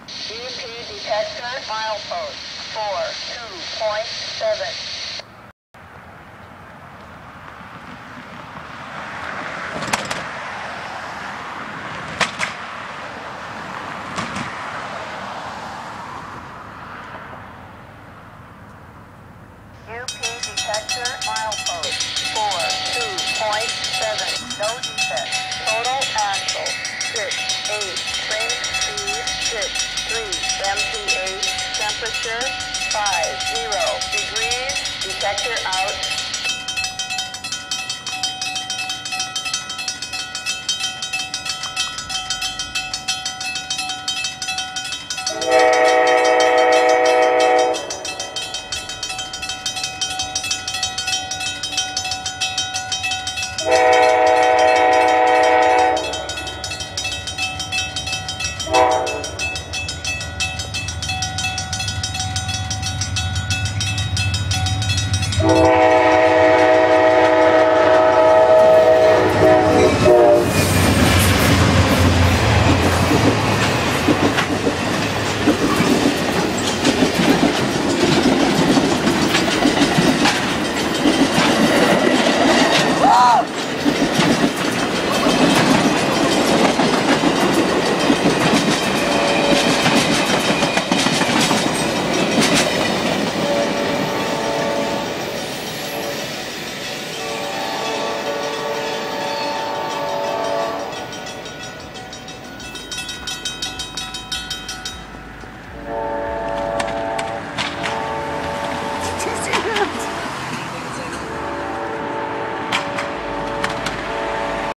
UP detector, milepost 42.7. UP detector, milepost 42.7. No defect. Total axle 6.8. Train speed 6.3. MPH. Temperature 50 degrees. Detector out.